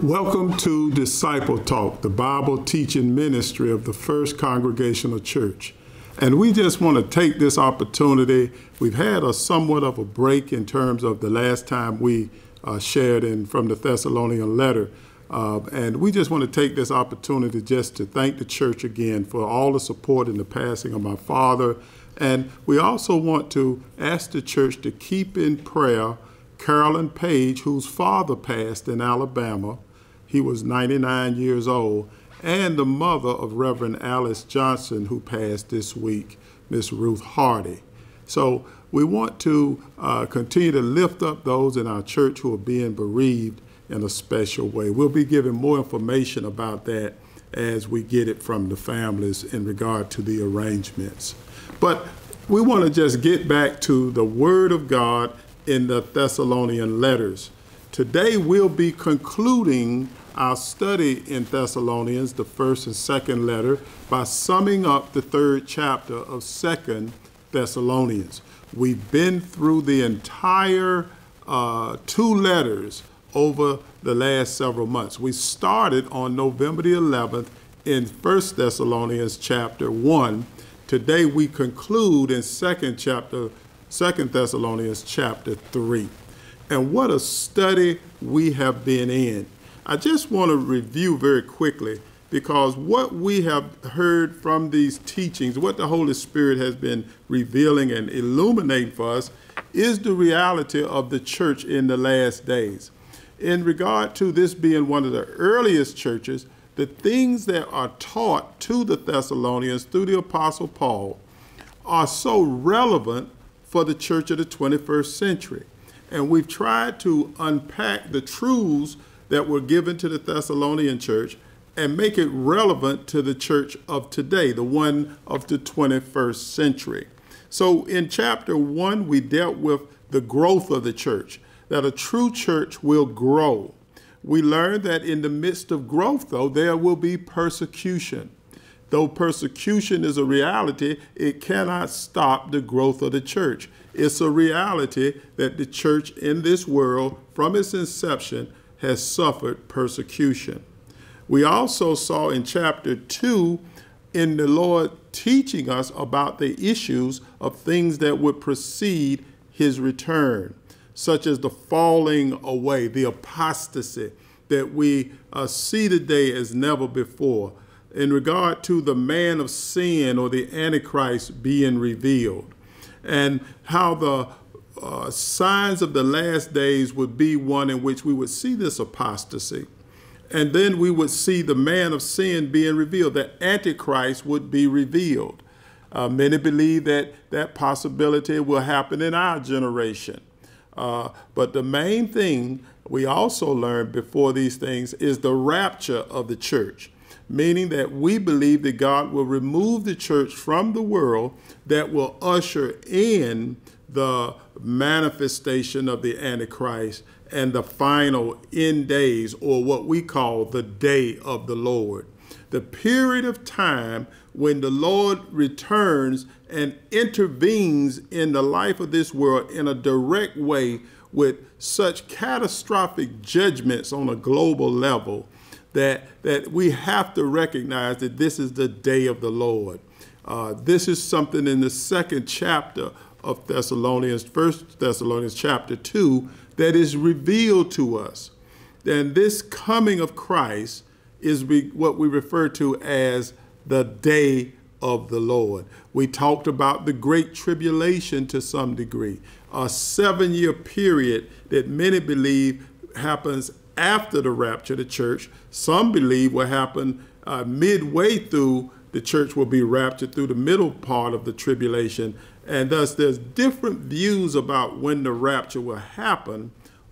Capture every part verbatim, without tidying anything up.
Welcome to Disciple Talk, the Bible teaching ministry of the First Congregational Church. And we just want to take this opportunity. We've had a somewhat of a break in terms of the last time we uh, shared in from the Thessalonian letter. Uh, and we just want to take this opportunity just to thank the church again for all the support in the passing of my father. And we also want to ask the church to keep in prayer Carolyn Page, whose father passed in Alabama. He was ninety-nine years old, and the mother of Reverend Alice Johnson, who passed this week, Miss Ruth Hardy. So we want to uh, continue to lift up those in our church who are being bereaved in a special way. We'll be giving more information about that as we get it from the families in regard to the arrangements. But we want to just get back to the Word of God in the Thessalonian letters. Today we'll be concluding our study in Thessalonians, the first and second letter, by summing up the third chapter of Second Thessalonians. We've been through the entire uh, two letters over the last several months. We started on November the eleventh in First Thessalonians chapter one. Today we conclude in second chapter, Second Thessalonians chapter three. And what a study we have been in. I just want to review very quickly, because what we have heard from these teachings, what the Holy Spirit has been revealing and illuminating for us, is the reality of the church in the last days. In regard to this being one of the earliest churches, the things that are taught to the Thessalonians through the Apostle Paul are so relevant for the church of the twenty-first century. And we've tried to unpack the truths that were given to the Thessalonian church and make it relevant to the church of today, the one of the twenty-first century. So in chapter one, we dealt with the growth of the church, that a true church will grow. We learned that in the midst of growth, though, there will be persecution. Though persecution is a reality, it cannot stop the growth of the church. It's a reality that the church in this world, from its inception, has suffered persecution. We also saw in chapter two, in the Lord teaching us about the issues of things that would precede his return, such as the falling away, the apostasy that we uh, see today as never before, in regard to the man of sin or the Antichrist being revealed, and how the uh, signs of the last days would be one in which we would see this apostasy. And then we would see the man of sin being revealed, that Antichrist would be revealed. Uh, many believe that that possibility will happen in our generation. Uh, but the main thing we also learned before these things is the rapture of the church, meaning that we believe that God will remove the church from the world, that will usher in the manifestation of the Antichrist and the final end days, or what we call the day of the Lord. The period of time when the Lord returns and intervenes in the life of this world in a direct way with such catastrophic judgments on a global level that, that we have to recognize that this is the day of the Lord. Uh, this is something in the second chapter of Thessalonians, First Thessalonians chapter two, that is revealed to us. And this coming of Christ is we, what we refer to as the day of the Lord. We talked about the Great Tribulation to some degree, a seven-year period that many believe happens after the rapture of the church. Some believe will happen uh, midway through the church will be raptured through the middle part of the tribulation. And thus there's different views about when the rapture will happen,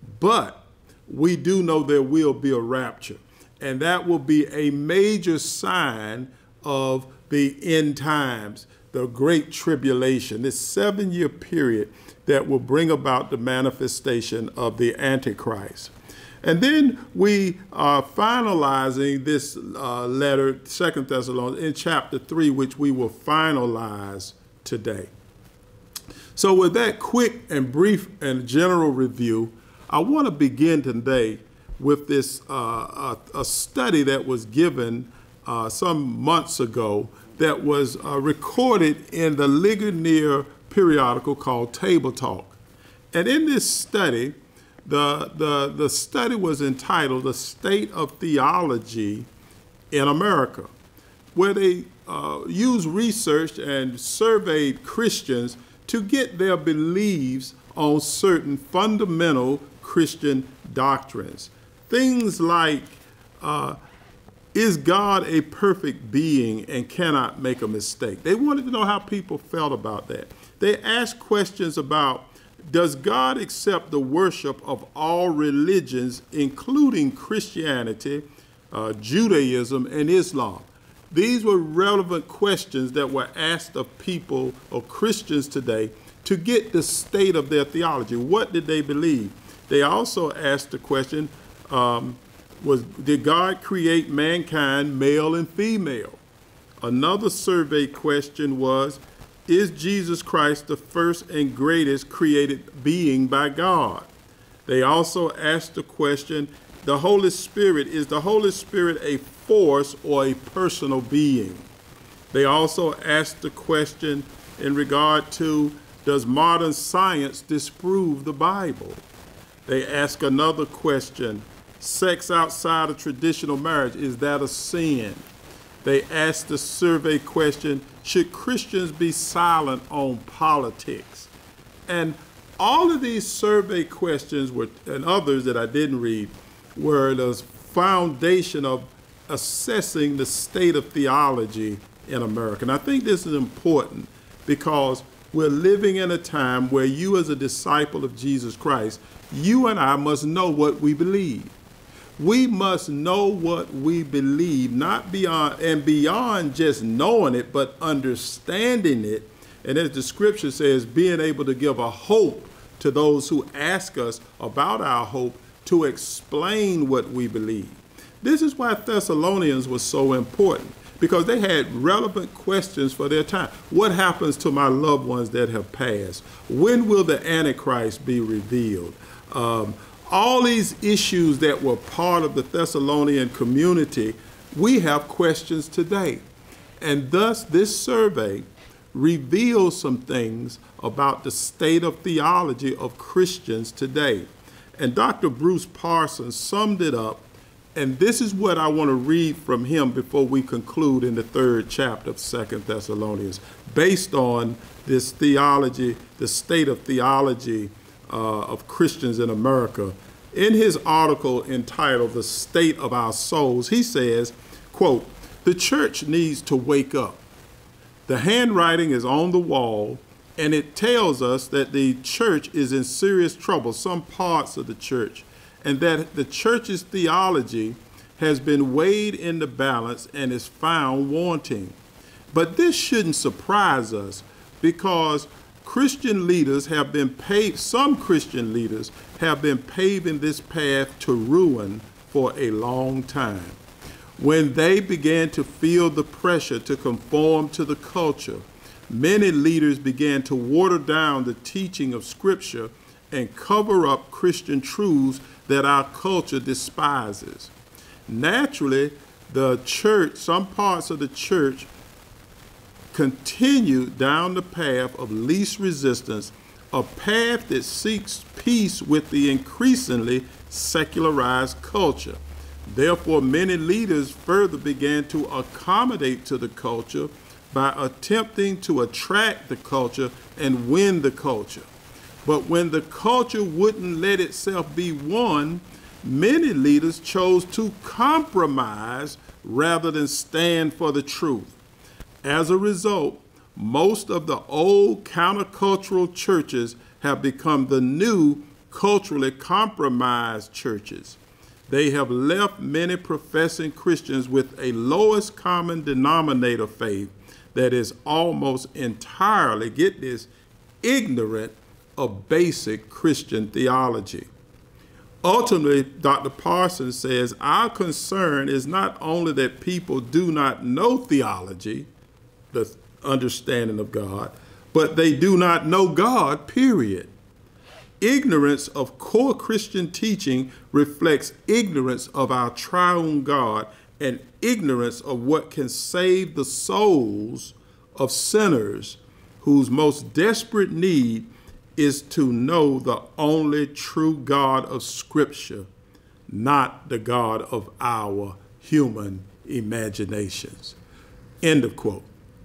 but we do know there will be a rapture. And that will be a major sign of the end times, the Great Tribulation, this seven-year period that will bring about the manifestation of the Antichrist. And then we are finalizing this uh, letter, Second Thessalonians, in chapter three, which we will finalize today. So with that quick and brief and general review, I want to begin today with this uh, a, a study that was given uh, some months ago that was uh, recorded in the Ligonier periodical called Table Talk. And in this study, the, the, the study was entitled The State of Theology in America, where they uh, used research and surveyed Christians to get their beliefs on certain fundamental Christian doctrines. Things like, uh, is God a perfect being and cannot make a mistake? They wanted to know how people felt about that. They asked questions about, does God accept the worship of all religions, including Christianity, uh, Judaism, and Islam? These were relevant questions that were asked of people, of Christians today, to get the state of their theology. What did they believe? They also asked the question, um, was, did God create mankind male and female? Another survey question was, is Jesus Christ the first and greatest created being by God? They also asked the question, the Holy Spirit, is the Holy Spirit a force or a personal being? They also asked the question in regard to, does modern science disprove the Bible? They ask another question, sex outside of traditional marriage, is that a sin? They asked the survey question, should Christians be silent on politics? And all of these survey questions were, and others that I didn't read, were the foundation of assessing the state of theology in America. And I think this is important because we're living in a time where you, as a disciple of Jesus Christ, you and I must know what we believe. We must know what we believe, not beyond and beyond just knowing it, but understanding it. And as the scripture says, being able to give a hope to those who ask us about our hope, to explain what we believe. This is why Thessalonians was so important, because they had relevant questions for their time. What happens to my loved ones that have passed? When will the Antichrist be revealed? Um, all these issues that were part of the Thessalonian community, we have questions today. And thus, this survey reveals some things about the state of theology of Christians today. And Doctor Bruce Parsons summed it up, and this is what I want to read from him before we conclude in the third chapter of Second Thessalonians, based on this theology, the state of theology uh, of Christians in America. In his article entitled The State of Our Souls, he says, quote, the church needs to wake up. The handwriting is on the wall, and it tells us that the church is in serious trouble, some parts of the church, and that the church's theology has been weighed in the balance and is found wanting. But this shouldn't surprise us, because Christian leaders have been paved, some Christian leaders have been paving this path to ruin for a long time. When they began to feel the pressure to conform to the culture, many leaders began to water down the teaching of Scripture and cover up Christian truths that our culture despises. Naturally, the church, some parts of the church, continued down the path of least resistance, a path that seeks peace with the increasingly secularized culture. Therefore, many leaders further began to accommodate to the culture by attempting to attract the culture and win the culture. But when the culture wouldn't let itself be won, many leaders chose to compromise rather than stand for the truth. As a result, most of the old countercultural churches have become the new culturally compromised churches. They have left many professing Christians with a lowest common denominator faith that is almost entirely, get this, ignorant of basic Christian theology. Ultimately, Doctor Parsons says, our concern is not only that people do not know theology, the understanding of God, but they do not know God, period. Ignorance of core Christian teaching reflects ignorance of our triune God and ignorance of what can save the souls of sinners whose most desperate need is to know the only true God of Scripture, not the God of our human imaginations. End of quote.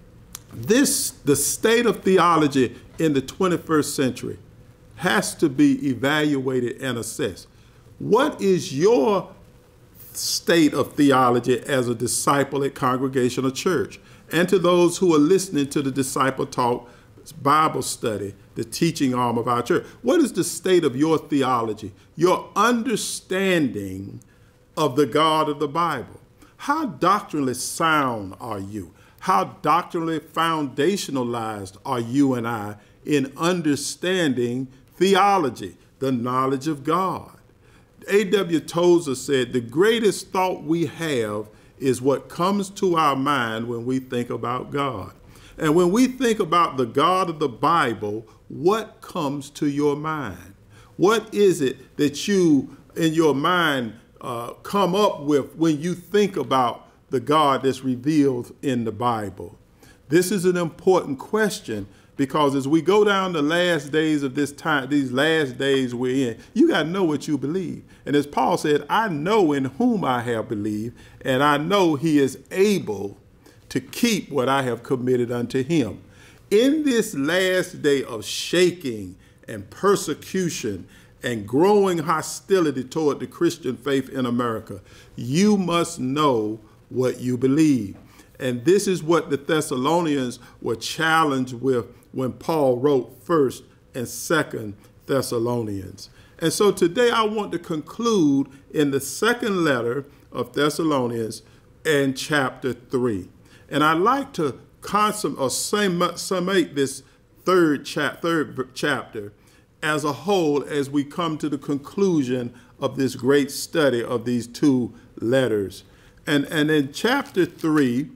This, the state of theology in the twenty-first century, has to be evaluated and assessed. What is your state of theology as a disciple at Congregational Church? And to those who are listening to the Disciple Talk Bible study, the teaching arm of our church, what is the state of your theology, your understanding of the God of the Bible? How doctrinally sound are you? How doctrinally foundationalized are you and I in understanding theology, the knowledge of God? A W Tozer said, the greatest thought we have is what comes to our mind when we think about God. And when we think about the God of the Bible, what comes to your mind? What is it that you, in your mind, uh, come up with when you think about the God that's revealed in the Bible? This is an important question, because as we go down the last days of this time, these last days we're in, you got to know what you believe. And as Paul said, I know in whom I have believed, and I know he is able to keep what I have committed unto him. In this last day of shaking and persecution and growing hostility toward the Christian faith in America, you must know what you believe. And this is what the Thessalonians were challenged with when Paul wrote First and Second Thessalonians. And so today I want to conclude in the second letter of Thessalonians and chapter three. And I'd like to consummate or summate this third, cha third chapter as a whole as we come to the conclusion of this great study of these two letters. And, and in chapter three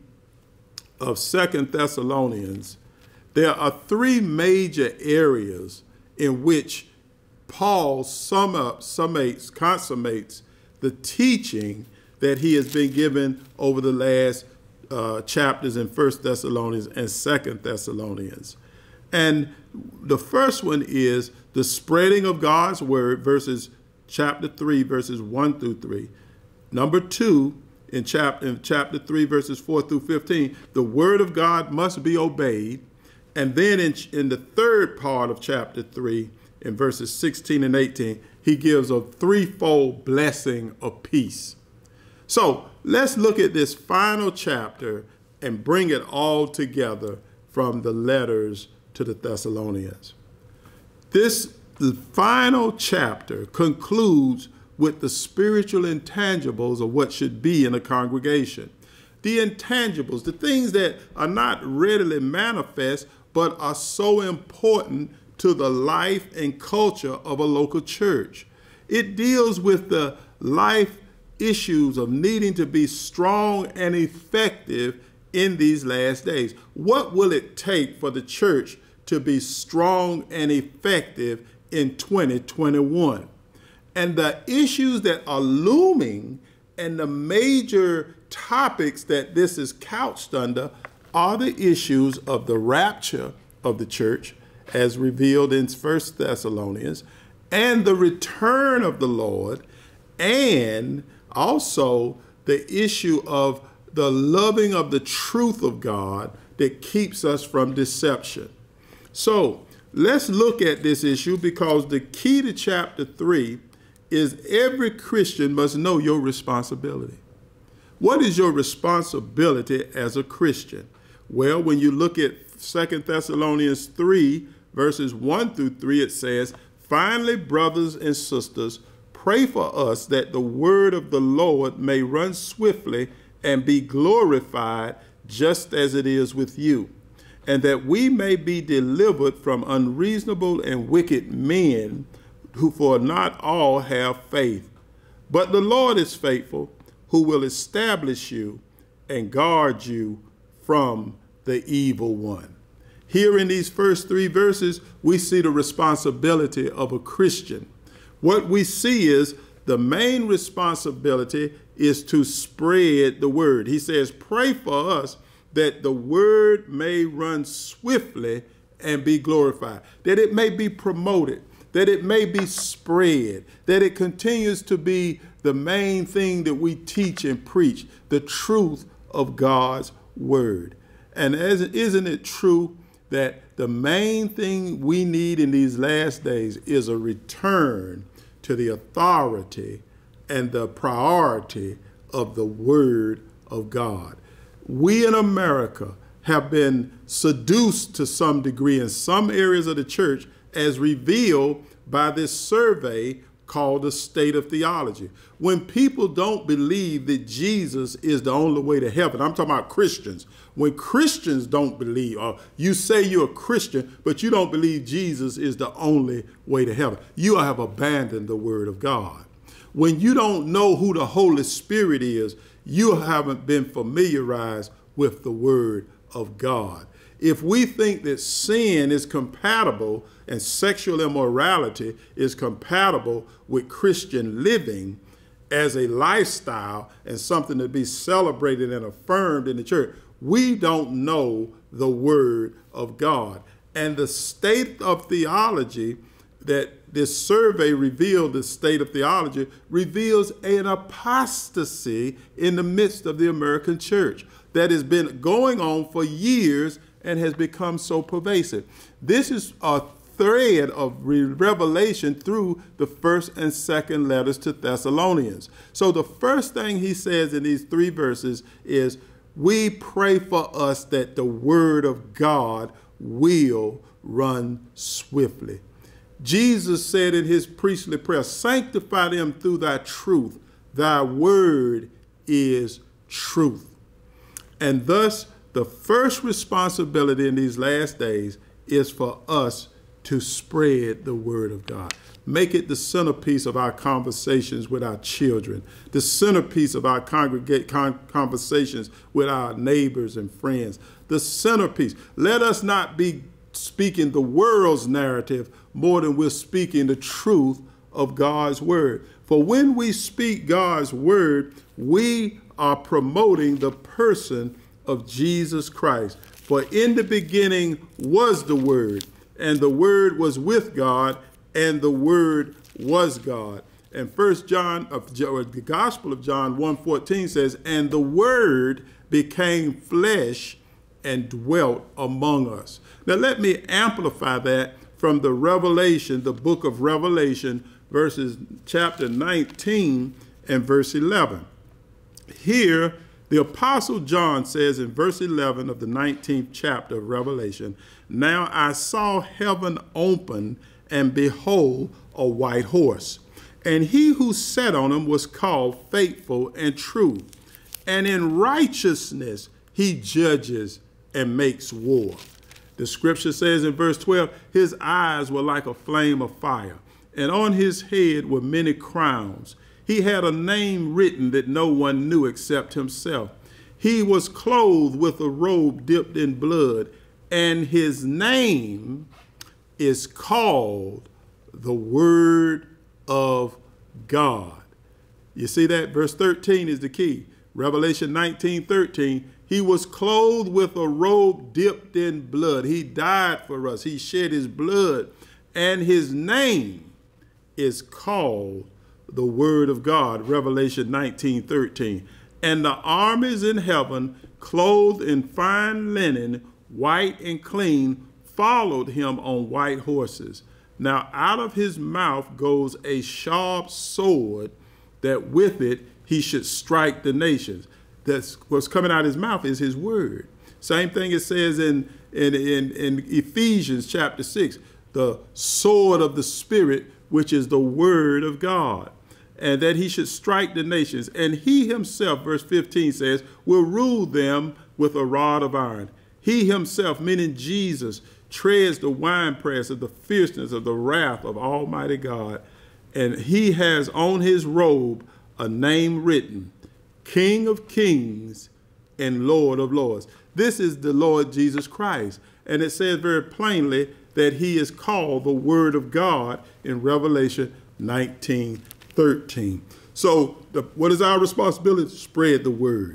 of Second Thessalonians, there are three major areas in which Paul sum up, summates, consummates the teaching that he has been given over the last uh, chapters in First Thessalonians and Second Thessalonians. And the first one is the spreading of God's word, verses chapter three, verses one through three. Number two, in chapter, in chapter three, verses four through fifteen, the word of God must be obeyed. And then in, in the third part of chapter three, in verses sixteen and eighteen, he gives a threefold blessing of peace. So let's look at this final chapter and bring it all together from the letters to the Thessalonians. This final chapter concludes with the spiritual intangibles of what should be in a congregation. The intangibles, the things that are not readily manifest, but are so important to the life and culture of a local church. It deals with the life issues of needing to be strong and effective in these last days. What will it take for the church to be strong and effective in twenty twenty-one? And the issues that are looming and the major topics that this is couched under are the issues of the rapture of the church, as revealed in First Thessalonians, and the return of the Lord, and also the issue of the loving of the truth of God that keeps us from deception. So let's look at this issue, because the key to chapter three is every Christian must know your responsibility. What is your responsibility as a Christian? Well, when you look at Second Thessalonians three, verses one through three, it says, "Finally, brothers and sisters, pray for us that the word of the Lord may run swiftly and be glorified just as it is with you, and that we may be delivered from unreasonable and wicked men, who for not all have faith. But the Lord is faithful, who will establish you and guard you from the evil one." Here in these first three verses, we see the responsibility of a Christian. What we see is the main responsibility is to spread the word. He says, pray for us that the word may run swiftly and be glorified, that it may be promoted, that it may be spread, that it continues to be the main thing that we teach and preach, the truth of God's word. And as, isn't it true that the main thing we need in these last days is a return to the authority and the priority of the word of God? We in America have been seduced to some degree in some areas of the church as revealed by this survey called the State of Theology. When people don't believe that Jesus is the only way to heaven, I'm talking about Christians. When Christians don't believe, or you say you're a Christian, but you don't believe Jesus is the only way to heaven, you have abandoned the word of God. When you don't know who the Holy Spirit is, you haven't been familiarized with the word of God. If we think that sin is compatible and sexual immorality is compatible with Christian living as a lifestyle and something to be celebrated and affirmed in the church, we don't know the word of God. And the state of theology that this survey revealed, the state of theology, reveals an apostasy in the midst of the American church that has been going on for years and has become so pervasive. This is a thread of revelation through the first and second letters to Thessalonians. So the first thing he says in these three verses is, we pray for us that the word of God will run swiftly. Jesus said in his priestly prayer, sanctify them through thy truth. Thy word is truth. And thus, the first responsibility in these last days is for us to spread the word of God. Make it the centerpiece of our conversations with our children, the centerpiece of our congregate con conversations with our neighbors and friends, the centerpiece. Let us not be speaking the world's narrative more than we're speaking the truth of God's word. For when we speak God's word, we are promoting the person of Jesus Christ. For in the beginning was the Word, and the Word was with God, and the Word was God. And First John, of the Gospel of John one fourteen says, and the Word became flesh and dwelt among us. Now let me amplify that from the Revelation, the book of Revelation, verses chapter nineteen and verse eleven. Here, the Apostle John says in verse eleven of the nineteenth chapter of Revelation, now I saw heaven open, and behold, a white horse. And he who sat on him was called Faithful and True. And in righteousness he judges and makes war. The scripture says in verse twelve, his eyes were like a flame of fire, and on his head were many crowns. He had a name written that no one knew except himself. He was clothed with a robe dipped in blood, and his name is called the Word of God. You see that? Verse thirteen is the key. Revelation nineteen thirteen, he was clothed with a robe dipped in blood. He died for us. He shed his blood, and his name is called the Word of God, Revelation nineteen thirteen. And the armies in heaven, clothed in fine linen, white and clean, followed him on white horses. Now out of his mouth goes a sharp sword, that with it he should strike the nations. That's what's coming out of his mouth is his word. Same thing it says in, in, in, in Ephesians chapter six, the sword of the Spirit, which is the word of God. And that he should strike the nations. And he himself, verse fifteen says, will rule them with a rod of iron. He himself, meaning Jesus, treads the winepress of the fierceness of the wrath of Almighty God. And he has on his robe a name written, King of Kings and Lord of Lords. This is the Lord Jesus Christ. And it says very plainly that he is called the Word of God in Revelation nineteen thirteen. So the, what is our responsibility? To spread the word.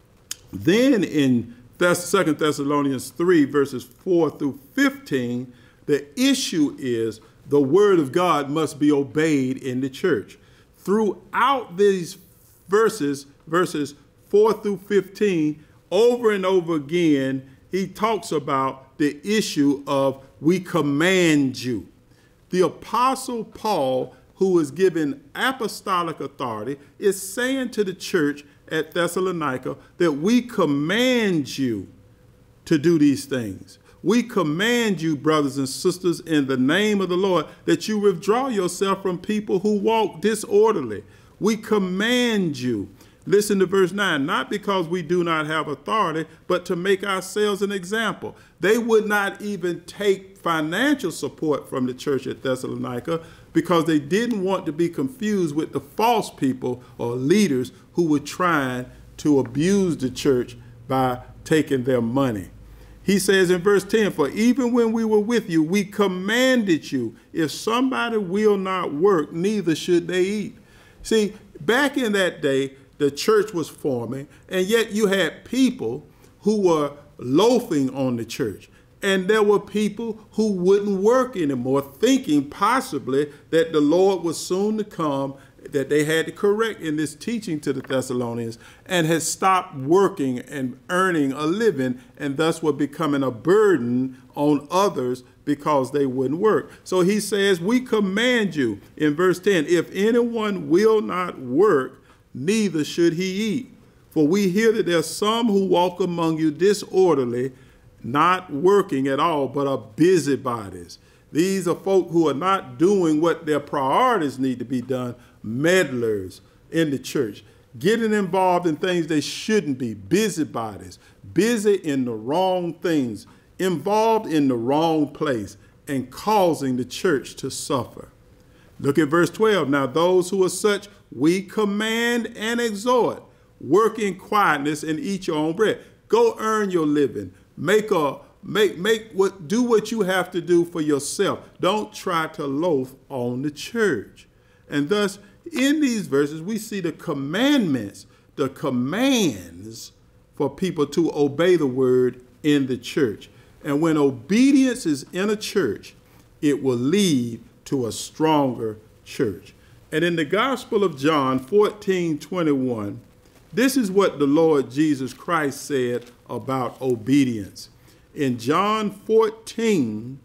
Then in Second Thessalonians three, verses four through fifteen, the issue is the word of God must be obeyed in the church. Throughout these verses, verses four through fifteen, over and over again, he talks about the issue of we command you. The Apostle Paul, who is given apostolic authority, is saying to the church at Thessalonica that we command you to do these things. We command you, brothers and sisters, in the name of the Lord, that you withdraw yourself from people who walk disorderly. We command you. Listen to verse nine, not because we do not have authority, but to make ourselves an example. They would not even take financial support from the church at Thessalonica because they didn't want to be confused with the false people or leaders who were trying to abuse the church by taking their money. He says in verse ten, for even when we were with you, we commanded you, if somebody will not work, neither should they eat. See, back in that day, the church was forming, and yet you had people who were loafing on the church. And there were people who wouldn't work anymore, thinking possibly that the Lord was soon to come, that they had to correct in this teaching to the Thessalonians, and had stopped working and earning a living, and thus were becoming a burden on others because they wouldn't work. So he says, we command you in verse ten, if anyone will not work, neither should he eat. For we hear that there are some who walk among you disorderly, not working at all, but are busybodies. These are folk who are not doing what their priorities need to be done, meddlers in the church, getting involved in things they shouldn't be, busybodies, busy in the wrong things, involved in the wrong place, and causing the church to suffer. Look at verse twelve. Now those who are such, we command and exhort, work in quietness and eat your own bread. Go earn your living. Make a make make what do what you have to do for yourself. Don't try to loaf on the church. And thus, in these verses, we see the commandments, the commands for people to obey the word in the church. And when obedience is in a church, it will lead to a stronger church. And in the Gospel of John fourteen twenty-one, this is what the Lord Jesus Christ said about obedience. In John fourteen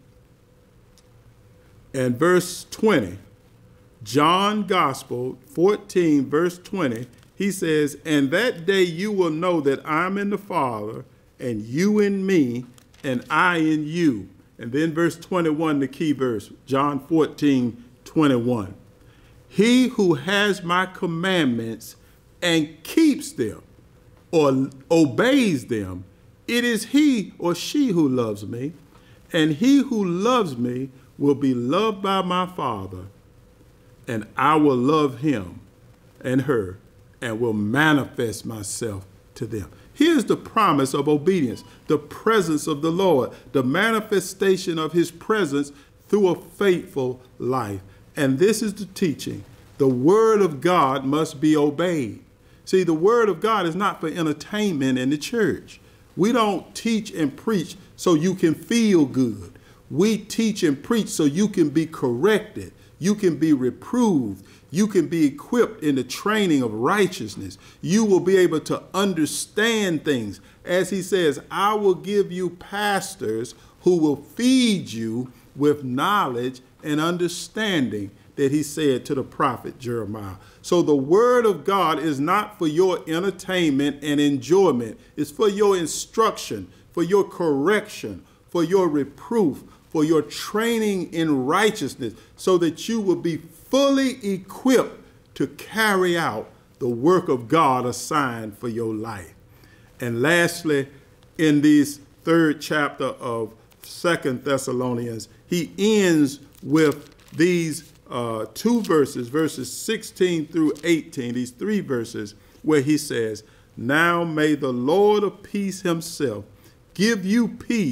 and verse twenty, John Gospel fourteen verse twenty, he says, and that day you will know that I'm in the Father, and you in me, and I in you. And then verse twenty-one, the key verse, John fourteen twenty-one. He who has my commandments and keeps them or obeys them, it is he or she who loves me, and he who loves me will be loved by my Father, and I will love him and her and will manifest myself to them. Here's the promise of obedience, the presence of the Lord, the manifestation of his presence through a faithful life. And this is the teaching. The word of God must be obeyed. See, the word of God is not for entertainment in the church. We don't teach and preach so you can feel good. We teach and preach so you can be corrected. You can be reproved. You can be equipped in the training of righteousness. You will be able to understand things. As he says, I will give you pastors who will feed you with knowledge and understanding, that he said to the prophet Jeremiah. So the word of God is not for your entertainment and enjoyment. It's for your instruction, for your correction, for your reproof, for your training in righteousness, so that you will be fully equipped to carry out the work of God assigned for your life. And lastly, in this third chapter of Second Thessalonians, he ends with these uh, two verses, verses sixteen through eighteen, these three verses, where he says, now may the Lord of peace himself give you peace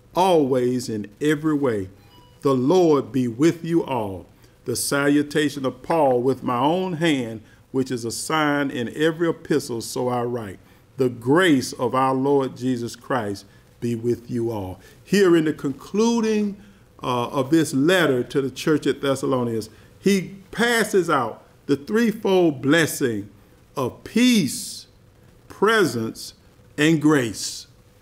always in every way. The Lord be with you all. The salutation of Paul with my own hand, which is a sign in every epistle, so I write. The grace of our Lord Jesus Christ be with you all. Here in the concluding uh, of this letter to the church at Thessalonians, he passes out the threefold blessing of peace, presence, and grace.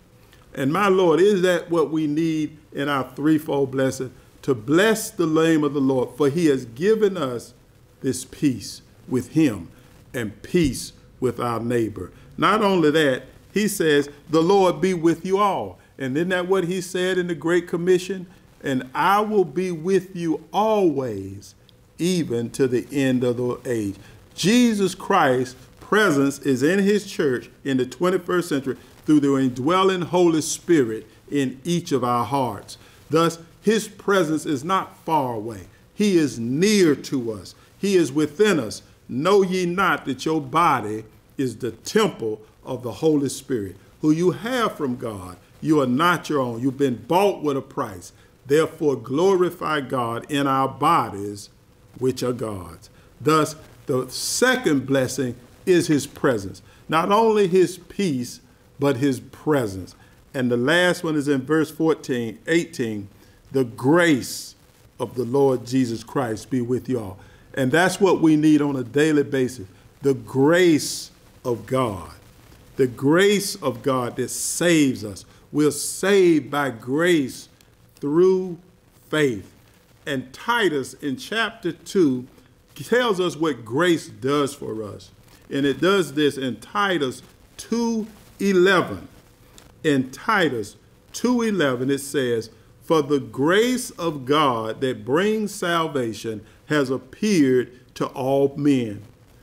And my Lord, is that what we need in our threefold blessing? To bless the name of the Lord, for he has given us this peace with him and peace with our neighbor. Not only that, he says, the Lord be with you all. And isn't that what he said in the Great Commission? And I will be with you always, even to the end of the age. Jesus Christ's presence is in his church in the twenty-first century through the indwelling Holy Spirit in each of our hearts. Thus, his presence is not far away. He is near to us. He is within us. Know ye not that your body is the temple of the Holy Spirit, who you have from God. You are not your own. You've been bought with a price. Therefore, glorify God in our bodies, which are God's. Thus, the second blessing is his presence. Not only his peace, but his presence. And the last one is in verse fourteen, eighteen. The grace of the Lord Jesus Christ be with you all. And that's what we need on a daily basis. The grace of God. The grace of God that saves us. We're saved by grace through faith. And Titus in chapter two tells us what grace does for us. And it does this in Titus two eleven. In Titus two eleven it says, for the grace of God that brings salvation has appeared to all men.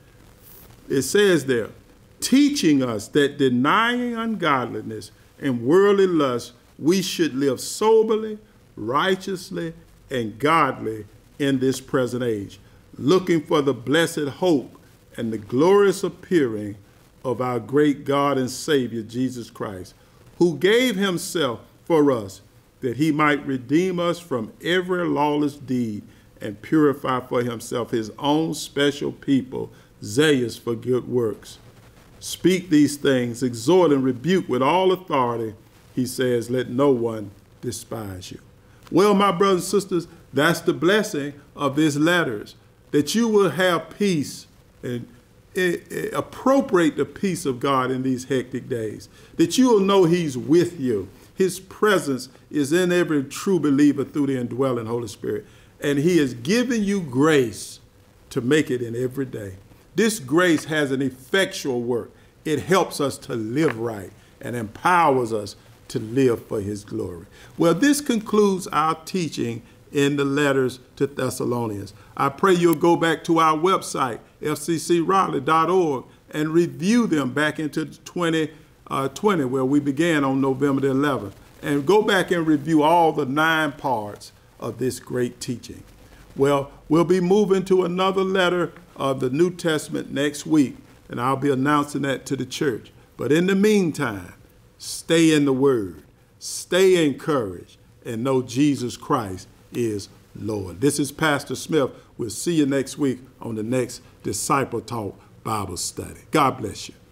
It says there, teaching us that denying ungodliness and worldly lust, we should live soberly, righteously, and godly in this present age, looking for the blessed hope and the glorious appearing of our great God and Savior, Jesus Christ, who gave himself for us, that he might redeem us from every lawless deed and purify for himself his own special people, zealous for good works. Speak these things, exhort and rebuke with all authority. He says, let no one despise you. Well, my brothers and sisters, that's the blessing of these letters, that you will have peace and appropriate the peace of God in these hectic days, that you will know he's with you. His presence is in every true believer through the indwelling Holy Spirit. And he has given you grace to make it in every day. This grace has an effectual work. It helps us to live right and empowers us to live for his glory. Well, this concludes our teaching in the letters to Thessalonians. I pray you'll go back to our website, f c c raleigh dot org, and review them back into twenty twenty, where we began on November the eleventh, and go back and review all the nine parts of this great teaching. Well, we'll be moving to another letter of the New Testament next week, and I'll be announcing that to the church. But in the meantime, stay in the Word, stay encouraged, and know Jesus Christ is Lord. This is Pastor Smith. We'll see you next week on the next Disciple Talk Bible study. God bless you.